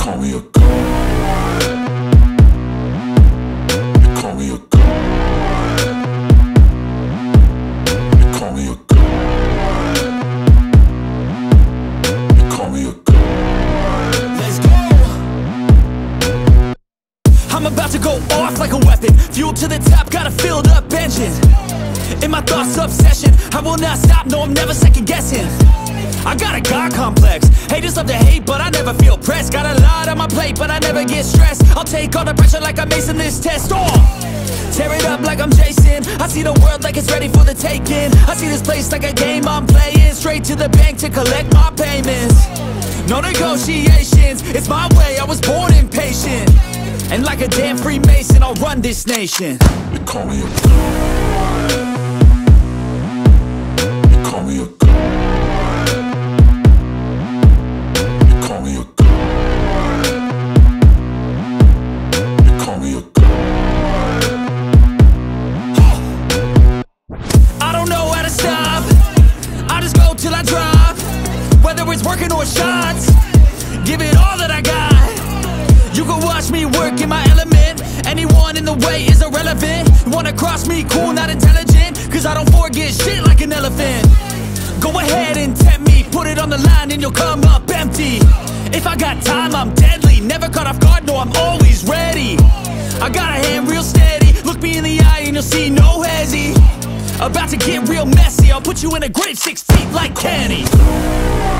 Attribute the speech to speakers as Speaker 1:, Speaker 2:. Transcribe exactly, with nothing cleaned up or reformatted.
Speaker 1: call me a god. You call me a god. You call me a god. You call me a god.
Speaker 2: Let's go. I'm about to go off like a weapon. Fuel to the top, got a filled up engine. In my thoughts, obsession, I will not stop, no, I'm never second guessing. I got a God complex. Haters love to hate, but I never feel pressed. Got a lot on my plate, but I never get stressed. I'll take all the pressure like I'm acing this test. Oh, tear it up like I'm Jason. I see the world like it's ready for the taking. I see this place like a game I'm playing. Straight to the bank to collect my payments. No negotiations, it's my way, I was born impatient. And like a damn Freemason, I'll run this nation.
Speaker 1: You call me a god. You call me a god.
Speaker 2: Till I drop, whether it's working or shots, give it all that I got. You can watch me work in my element. Anyone in the way is irrelevant. You wanna cross me, cool, not intelligent, cause I don't forget shit like an elephant. Go ahead and tempt me, put it on the line and you'll come up empty. If I got time, I'm deadly, never caught off guard, no, I'm always ready. I got a hand real steady, look me in the eye and you'll see no hezzy. About to get real messy, I'll put you in a grave six feet like Kenny.